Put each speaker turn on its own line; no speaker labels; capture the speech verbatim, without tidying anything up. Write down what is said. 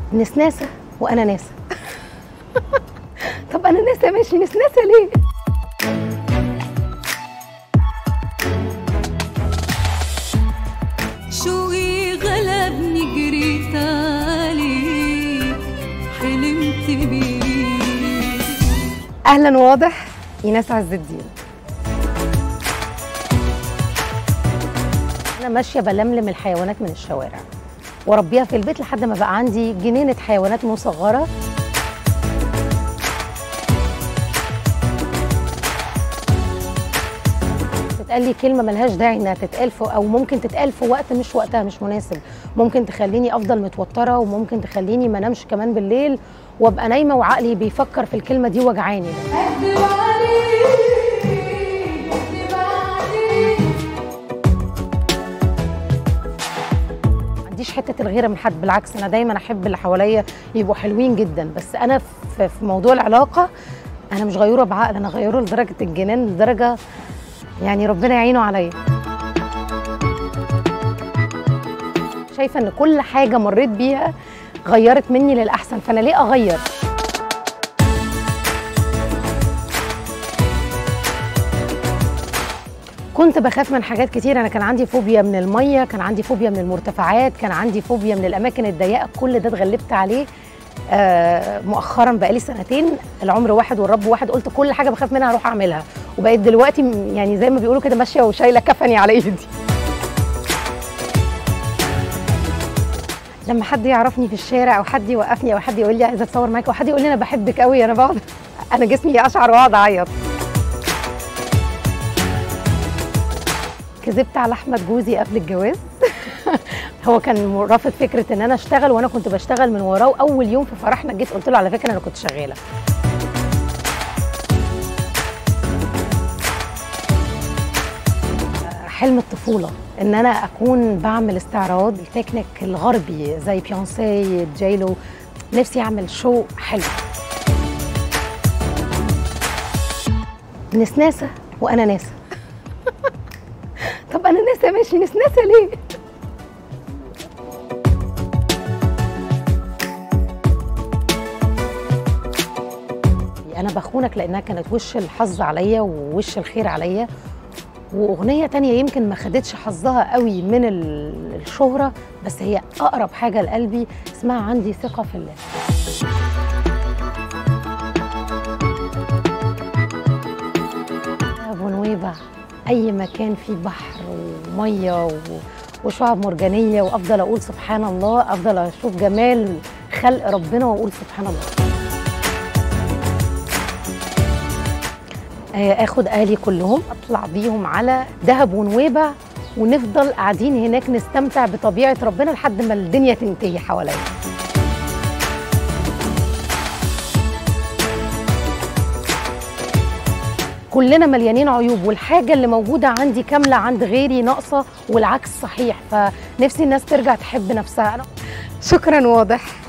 نسناسه وانا ناسه. طب انا ناسه ماشي، نسناسه ليه؟
شوقي غلبني جريت عليك حلمت بيك.
اهلا واضح ايناس عز الدين. انا ماشيه بلملم الحيوانات من الشوارع واربيها في البيت لحد ما بقى عندي جنينه حيوانات مصغره. تتقال لي كلمه ملهاش داعي انها تتقال في، او ممكن تتقال في وقت مش وقتها، مش مناسب، ممكن تخليني افضل متوتره وممكن تخليني ما انامش كمان بالليل وابقى نايمه وعقلي بيفكر في الكلمه دي وجعاني. ما عنديش حته الغيره من حد، بالعكس انا دايما احب اللي حواليا يبقوا حلوين جدا، بس انا في موضوع العلاقه انا مش غيوره بعقل، انا غيوره لدرجه الجنان، لدرجه يعني ربنا يعينه عليا. شايفه ان كل حاجه مريت بيها غيرت مني للاحسن، فانا ليه اغير؟ كنت بخاف من حاجات كتير، انا كان عندي فوبيا من الميه، كان عندي فوبيا من المرتفعات، كان عندي فوبيا من الاماكن الضيقه، كل ده اتغلبت عليه آه مؤخرا بقالي سنتين. العمر واحد والرب واحد، قلت كل حاجه بخاف منها هروح اعملها، وبقيت دلوقتي يعني زي ما بيقولوا كده ماشيه وشايله كفني على ايدي. لما حد يعرفني في الشارع او حد يوقفني او حد يقول لي عايزه اتصور معاك او حد يقول لي انا بحبك قوي، انا بقعد انا جسمي اشعر واقعد اعيط. كذبت على احمد جوزي قبل الجواز. هو كان رافض فكره ان انا اشتغل وانا كنت بشتغل من وراه، واول يوم في فرحنا جيت قلت له على فكره انا كنت شغاله. حلم الطفوله ان انا اكون بعمل استعراض التكنيك الغربي زي بيونسي جايلو، نفسي اعمل شو حلو. نسناسه وانا ناسه. طب انا ناسه ماشي، نسناسه ليه؟ انا بخونك لانها كانت وش الحظ عليا ووش الخير عليا. واغنيه تانية يمكن ما خدتش حظها قوي من الشهره، بس هي اقرب حاجه لقلبي، اسمها عندي ثقه في الله. ابو نويبع اي مكان فيه بحر وميه وشعاب مرجانيه، وافضل اقول سبحان الله، افضل اشوف جمال خلق ربنا واقول سبحان الله. اخد اهلي كلهم اطلع بيهم على دهب ونويبع ونفضل قاعدين هناك نستمتع بطبيعه ربنا لحد ما الدنيا تنتهي حواليا. كلنا مليانين عيوب، والحاجه اللي موجوده عندي كامله عند غيري ناقصه، والعكس صحيح، فنفسي الناس ترجع تحب نفسها. شكرا واضح.